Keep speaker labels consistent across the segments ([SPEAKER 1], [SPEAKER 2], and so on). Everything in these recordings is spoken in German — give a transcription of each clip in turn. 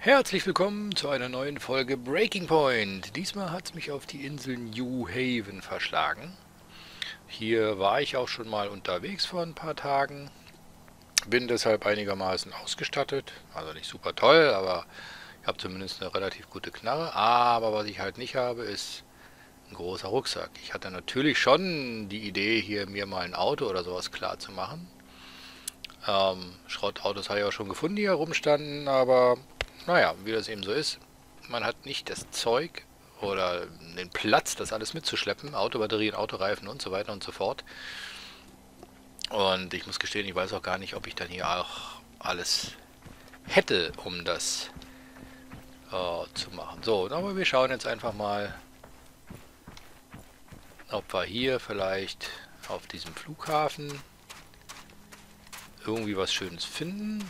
[SPEAKER 1] Herzlich willkommen zu einer neuen Folge Breaking Point. Diesmal hat es mich auf die Insel New Haven verschlagen. Hier war ich auch schon mal unterwegs vor ein paar Tagen. Bin deshalb einigermaßen ausgestattet. Also nicht super toll, aber ich habe zumindest eine relativ gute Knarre. Aber was ich halt nicht habe, ist ein großer Rucksack. Ich hatte natürlich schon die Idee, hier mir mal ein Auto oder sowas klar zu machen. Schrottautos habe ich auch schon gefunden, die hier rumstanden, aber naja, wie das eben so ist, man hat nicht das Zeug oder den Platz, das alles mitzuschleppen, Autobatterien, Autoreifen und so weiter und so fort. Und ich muss gestehen, ich weiß auch gar nicht, ob ich dann hier auch alles hätte, um das zu machen. So, aber wir schauen jetzt einfach mal, ob wir hier vielleicht auf diesem Flughafen irgendwie was Schönes finden.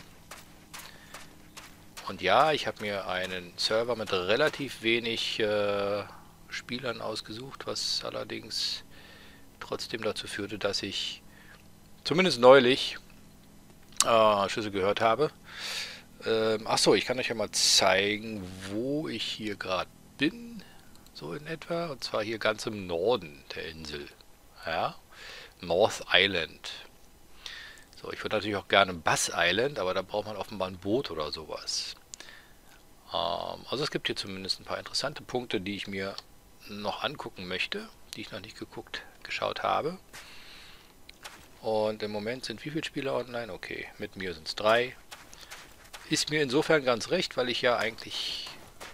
[SPEAKER 1] Und ja, ich habe mir einen Server mit relativ wenig Spielern ausgesucht, was allerdings trotzdem dazu führte, dass ich zumindest neulich Schüsse gehört habe. Achso, ich kann euch ja mal zeigen, wo ich hier gerade bin, so in etwa. Und zwar hier ganz im Norden der Insel. Ja, North Island. So, ich würde natürlich auch gerne Bass Island, aber da braucht man offenbar ein Boot oder sowas. Also es gibt hier zumindest ein paar interessante Punkte, die ich mir noch angucken möchte, die ich noch nicht geschaut habe. Und im Moment sind wie viele Spieler online? Okay, mit mir sind es 3. Ist mir insofern ganz recht, weil ich ja eigentlich,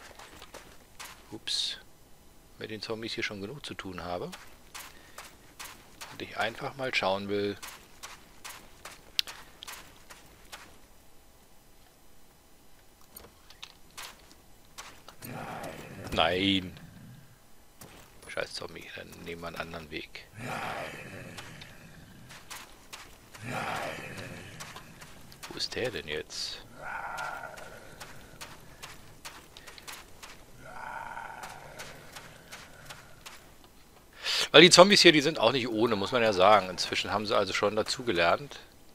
[SPEAKER 1] mit den Zombies hier schon genug zu tun habe. Und ich einfach mal schauen will, nein. Scheiß Zombie, dann nehmen wir einen anderen Weg. Wo ist der denn jetzt? Weil die Zombies hier, die sind auch nicht ohne, muss man ja sagen. Inzwischen haben sie also schon dazugelernt.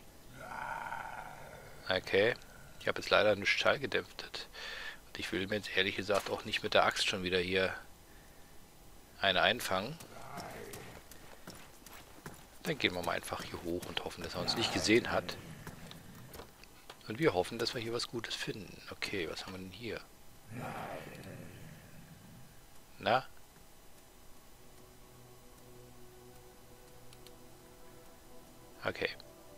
[SPEAKER 1] Okay. Ich habe jetzt leider einen Schall gedämpft. Und ich will mir jetzt ehrlich gesagt auch nicht mit der Axt schon wieder hier eine einfangen. Dann gehen wir mal einfach hier hoch und hoffen, dass er uns nicht gesehen hat. Und wir hoffen, dass wir hier was Gutes finden. Okay, was haben wir denn hier? Na? Okay.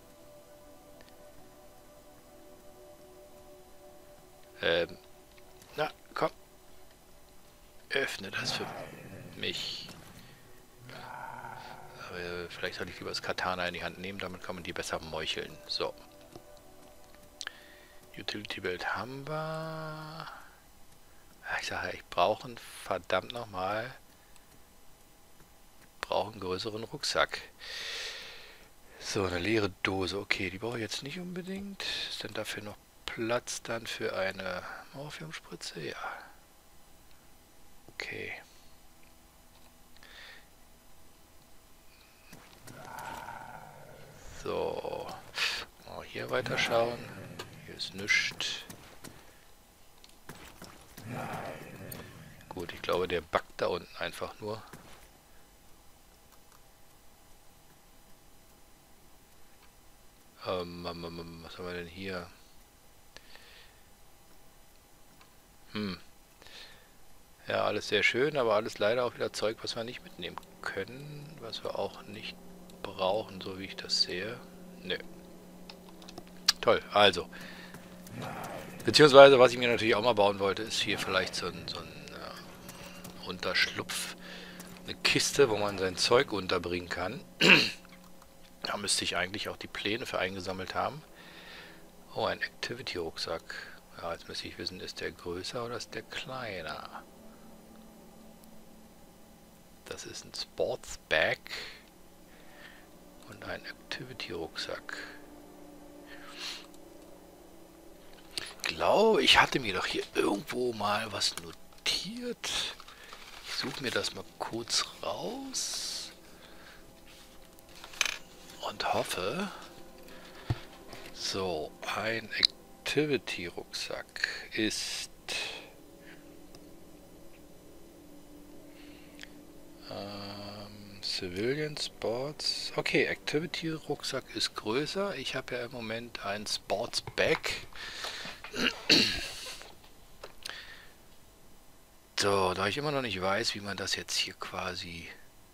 [SPEAKER 1] Na, komm. Öffne das für mich. Aber vielleicht sollte ich lieber das Katana in die Hand nehmen, damit kann man die besser meucheln. So. Utility Belt haben wir. Ich sage, ich brauche einen verdammt nochmal. Brauche einen größeren Rucksack. So, eine leere Dose. Okay, die brauche ich jetzt nicht unbedingt. Ist denn dafür noch Platz dann für eine Morphiumspritze? Ja. Okay. So. Mal hier weiterschauen. Hier ist nichts. Gut, ich glaube, der backt da unten einfach nur. Was haben wir denn hier? Ja, alles sehr schön, aber alles leider auch wieder Zeug, was wir nicht mitnehmen können, was wir auch nicht brauchen, so wie ich das sehe. Nö. Toll, also. Beziehungsweise, was ich mir natürlich auch mal bauen wollte, ist hier vielleicht so ein Unterschlupf. Eine Kiste, wo man sein Zeug unterbringen kann. Da müsste ich eigentlich auch die Pläne für eingesammelt haben. Oh, ein Activity-Rucksack. Ja, jetzt müsste ich wissen, ist der größer oder ist der kleiner? Das ist ein Sports-Bag und ein Activity-Rucksack. Ich glaube, ich hatte mir doch hier irgendwo mal was notiert. Ich suche mir das mal kurz raus und hoffe. So, ein Activity-Rucksack ist Civilian Sports. Okay, Activity Rucksack ist größer. Ich habe ja im Moment einen Sports Bag. So, da ich immer noch nicht weiß, wie man das jetzt hier quasi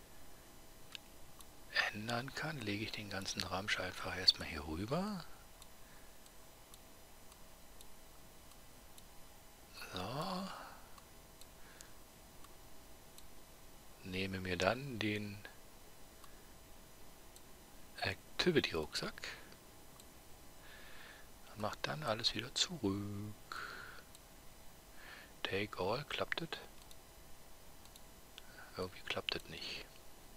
[SPEAKER 1] ändern kann, lege ich den ganzen Ramsch einfach erstmal hier rüber. So. Nehme mir dann den Activity Rucksack und mache dann alles wieder zurück. Take all, klappt das? Irgendwie klappt das nicht.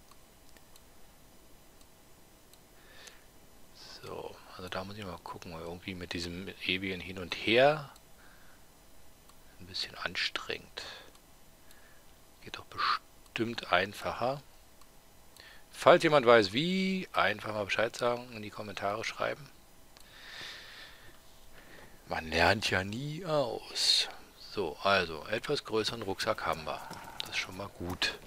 [SPEAKER 1] So, also da muss ich mal gucken, weil irgendwie mit diesem ewigen Hin und Her ein bisschen anstrengend. Geht doch bestimmt einfacher. Falls jemand weiß, wie, einfach mal Bescheid sagen, in die Kommentare schreiben. Man lernt ja nie aus. So, also, etwas größeren Rucksack haben wir. Das ist schon mal gut.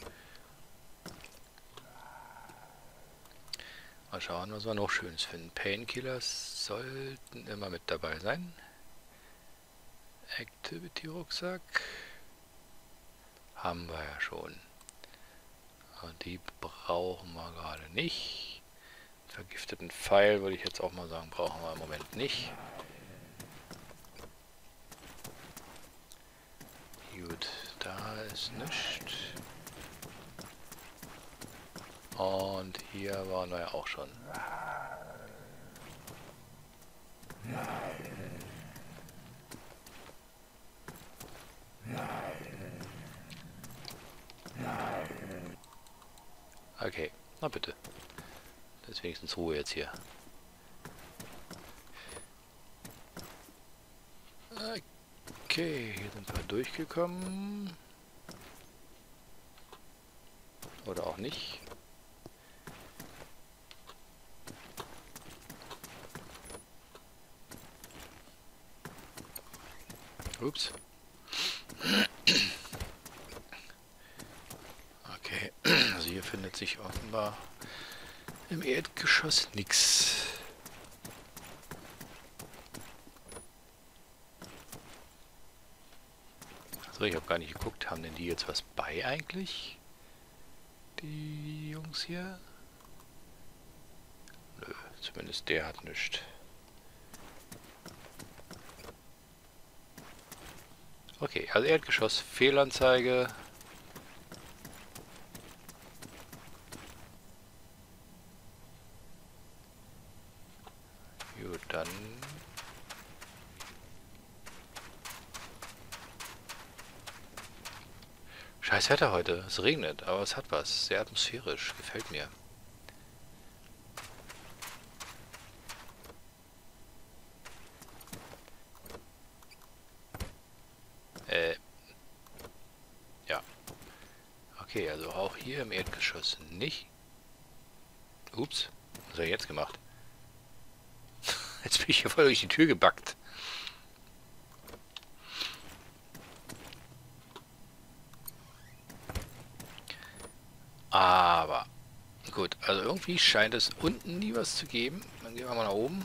[SPEAKER 1] Mal schauen, was wir noch Schönes finden. Painkillers sollten immer mit dabei sein. Activity Rucksack haben wir ja schon. Und die brauchen wir gerade nicht. Vergifteten Pfeil würde ich jetzt auch mal sagen, brauchen wir im Moment nicht. Gut, da ist nichts. Und hier waren wir ja auch schon. Okay, na bitte. Das ist wenigstens Ruhe jetzt hier. Okay, hier sind wir durchgekommen. Oder auch nicht. Ups. Okay, also hier findet sich offenbar im Erdgeschoss nichts. So, ich habe gar nicht geguckt. Haben denn die jetzt was bei eigentlich? Die Jungs hier? Nö, zumindest der hat nichts. Okay, also Erdgeschoss, Fehlanzeige. Gut, dann... Scheiß Wetter heute. Es regnet, aber es hat was. Sehr atmosphärisch. Gefällt mir. Ja. Okay, also auch hier im Erdgeschoss nicht. Ups. Was hat er jetzt gemacht? Jetzt bin ich hier voll durch die Tür gebackt. Aber gut, also irgendwie scheint es unten nie was zu geben. Dann gehen wir mal nach oben.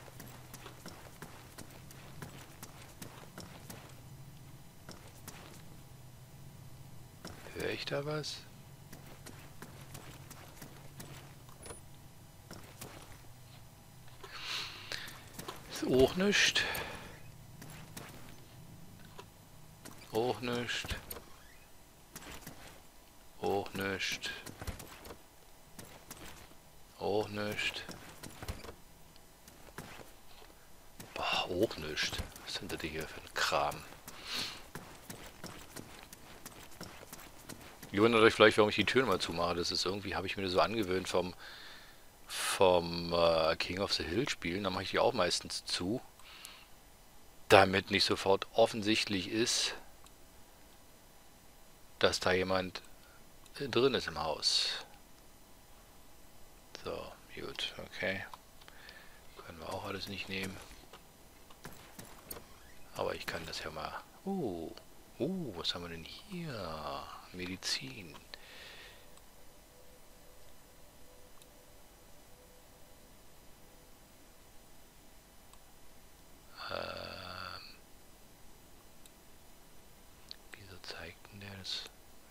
[SPEAKER 1] Höre ich da was? Ist auch nichts. Auch nichts. Auch nichts. Auch nichts. Boah, auch nichts. Was sind das hier für ein Kram? Ihr wundert euch vielleicht, warum ich die Türen mal zumache. Das ist irgendwie, habe ich mir das so angewöhnt vom King of the Hill spielen. Da mache ich die auch meistens zu. Damit nicht sofort offensichtlich ist, dass da jemand drin ist im Haus. So, gut, okay. Können wir auch alles nicht nehmen. Aber ich kann das ja mal... was haben wir denn hier? Medizin.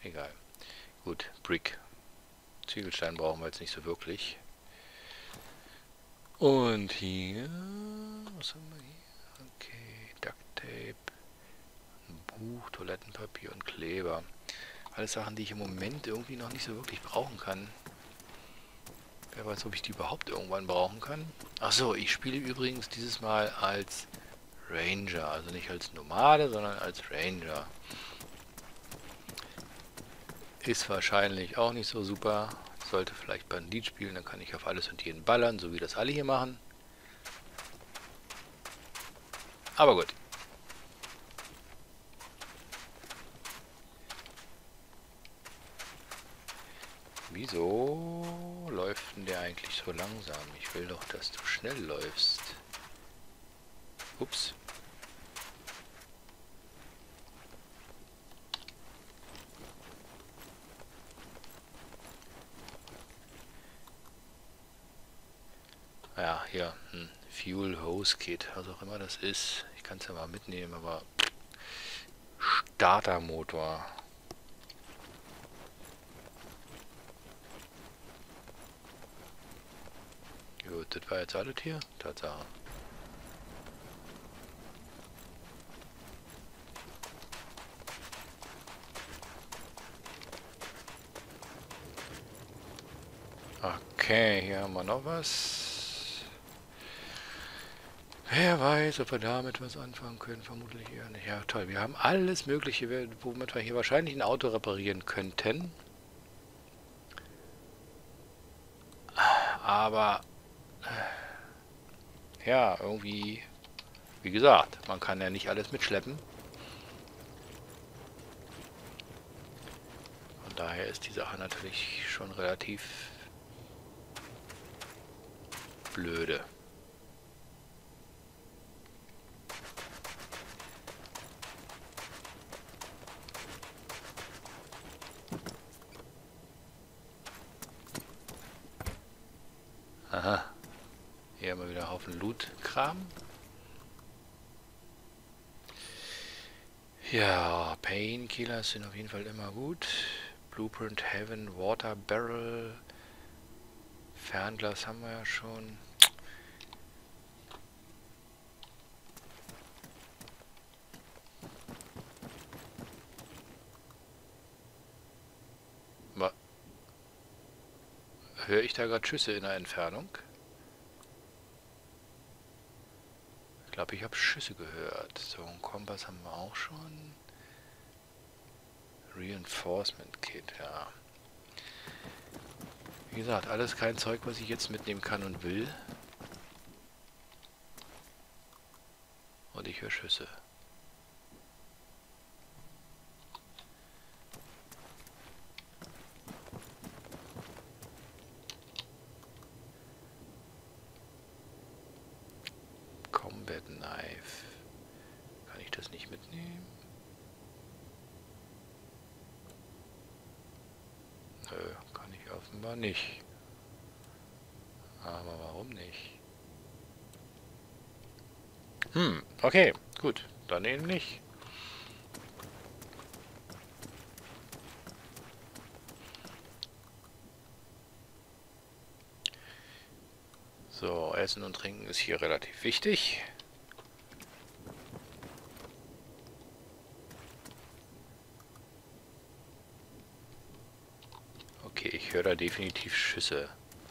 [SPEAKER 1] Egal. Gut, Brick. Ziegelstein brauchen wir jetzt nicht so wirklich. Und hier... Was haben wir hier? Okay, Duct Tape. Ein Buch, Toilettenpapier und Kleber. Alles Sachen, die ich im Moment irgendwie noch nicht so wirklich brauchen kann. Wer weiß, ob ich die überhaupt irgendwann brauchen kann. Achso, ich spiele übrigens dieses Mal als Ranger. Also nicht als Nomade, sondern als Ranger. Ist wahrscheinlich auch nicht so super. Sollte vielleicht Bandit spielen, dann kann ich auf alles und jeden ballern, so wie das alle hier machen. Aber gut. Wieso läuft denn der eigentlich so langsam? Ich will doch, dass du schnell läufst. Ups. Ja, hier. Fuel Hose Kit, was auch immer das ist. Ich kann es ja mal mitnehmen, aber... Startermotor. Gut, das war jetzt alles hier. Tatsache. Okay, hier haben wir noch was. Wer weiß, ob wir damit was anfangen können. Vermutlich eher nicht. Ja, toll. Wir haben alles Mögliche, womit wir hier wahrscheinlich ein Auto reparieren könnten. Aber... ja, irgendwie... Wie gesagt, man kann ja nicht alles mitschleppen. Von daher ist die Sache natürlich schon relativ blöde. Aha. Hier haben wir wieder einen Haufen Loot-Kram. Ja, Painkillers sind auf jeden Fall immer gut. Blueprint Heaven, Water Barrel. Fernglas haben wir ja schon. Höre ich da gerade Schüsse in der Entfernung? Ich glaube, ich habe Schüsse gehört. So, einen Kompass haben wir auch schon. Reinforcement Kit, ja. Wie gesagt, alles kein Zeug, was ich jetzt mitnehmen kann und will. Und ich höre Schüsse. Combat Knife. Kann ich das nicht mitnehmen? Nö, kann ich offenbar nicht. Aber warum nicht? Okay, gut. Dann eben nicht. So, Essen und Trinken ist hier relativ wichtig. Okay, ich höre da definitiv Schüsse.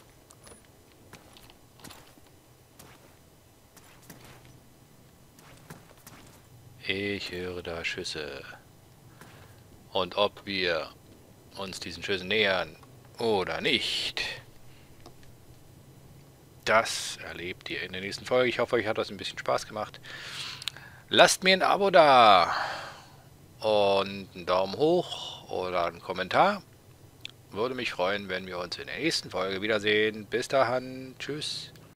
[SPEAKER 1] Ich höre da Schüsse. Und ob wir uns diesen Schüssen nähern oder nicht, das erlebt ihr in der nächsten Folge. Ich hoffe, euch hat das ein bisschen Spaß gemacht. Lasst mir ein Abo da und einen Daumen hoch oder einen Kommentar. Würde mich freuen, wenn wir uns in der nächsten Folge wiedersehen. Bis dahin, tschüss.